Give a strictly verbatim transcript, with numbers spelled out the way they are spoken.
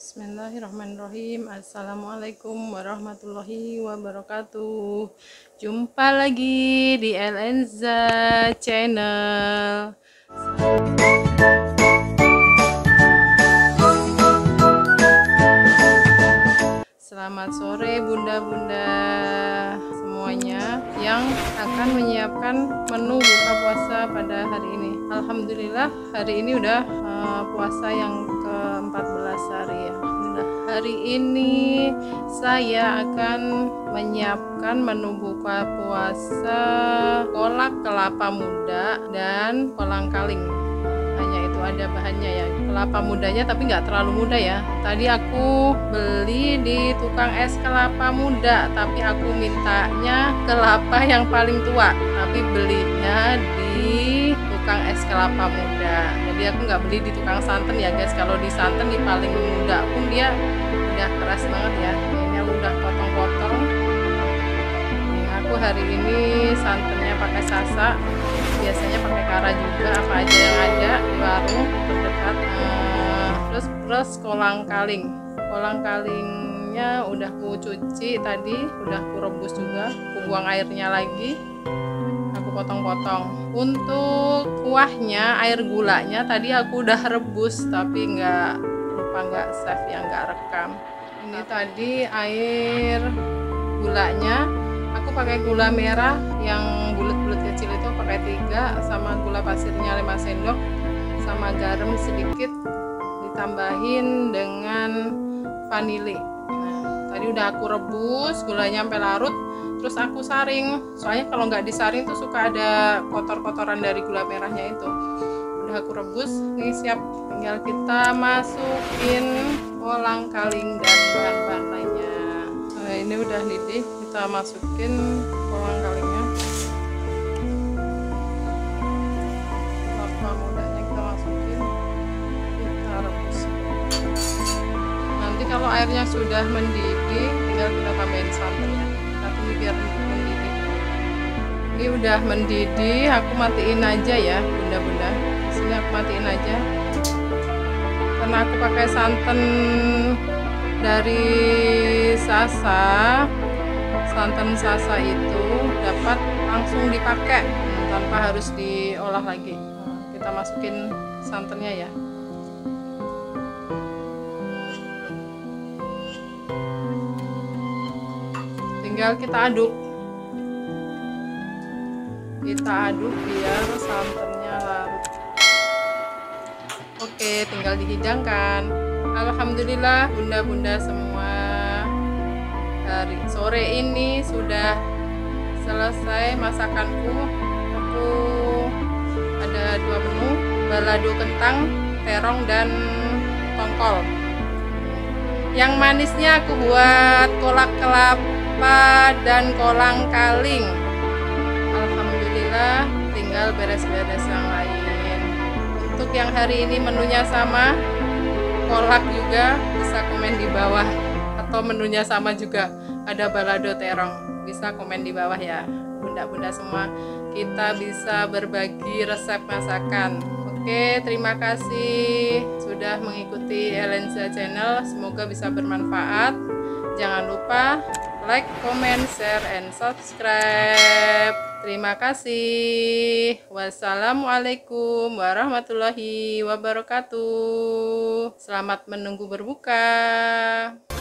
Bismillahirrahmanirrahim. Assalamualaikum warahmatullahi wabarakatuh. Jumpa lagi di Elenza Channel. Selamat sore bunda-bunda semuanya yang akan menyiapkan menu buka puasa pada hari ini. Alhamdulillah hari ini udah uh, puasa yang ke empat belas hari ya. Alhamdulillah. Hari ini saya akan menyiapkan menu buka puasa kolak kelapa muda dan kolang kaling. Hanya itu ada bahannya ya, kelapa mudanya tapi nggak terlalu muda ya. Tadi aku beli di tukang es kelapa muda, tapi aku mintanya kelapa yang paling tua, tapi belinya di tukang es kelapa muda. Jadi aku nggak beli di tukang santan ya guys. Kalau di santan di paling muda pun dia udah keras banget ya. Ini aku udah potong-potong. Aku hari ini santannya pakai sasa, biasanya pakai kara juga, apa aja yang ada di warung terdekat. Uh, terus terus kolang kaling, kolang kalingnya udah ku cuci tadi, udah ku rebus juga, ku buang airnya lagi, aku potong-potong. Untuk kuahnya, air gulanya tadi aku udah rebus tapi nggak lupa nggak save yang nggak rekam. Ini tadi air gulanya. Aku pakai gula merah yang bulat-bulat kecil itu pakai tiga, sama gula pasirnya lima sendok, sama garam sedikit, ditambahin dengan vanili. Nah, tadi udah aku rebus gulanya sampai larut, terus aku saring. Soalnya kalau nggak disaring tuh suka ada kotor-kotoran dari gula merahnya itu. Udah aku rebus, ini siap. Tinggal kita masukin kolang kaling dan bahan-bahan lainnya. Nah, ini udah didih. Kita masukin kolang kalingnya, kelapa mudanya kita masukin, kita rebus. Nanti kalau airnya sudah mendidih, tinggal kita tambahin santannya. Kita tunggu biar mendidih. Ini udah mendidih, aku matiin aja ya bunda-bunda. Di sini aku matiin aja, karena aku pakai santan dari Sasa. Santan Sasa itu dapat langsung dipakai tanpa harus diolah lagi. Nah, kita masukin santannya ya. Tinggal kita aduk. Kita aduk biar santannya larut. Oke, tinggal dihidangkan. Alhamdulillah bunda-bunda semua, hari sore ini sudah selesai masakanku. Aku ada dua menu, balado kentang, terong, dan tongkol. Yang manisnya aku buat kolak kelapa dan kolang kaling. Alhamdulillah, tinggal beres-beres yang lain. Untuk yang hari ini menunya sama, kolak juga, bisa komen di bawah. Atau menunya sama juga, ada balado terong, bisa komen di bawah ya bunda-bunda semua. Kita bisa berbagi resep masakan. Oke, terima kasih sudah mengikuti Elenza Channel, semoga bisa bermanfaat. Jangan lupa like, comment, share, and subscribe. Terima kasih. Wassalamualaikum warahmatullahi wabarakatuh. Selamat menunggu berbuka.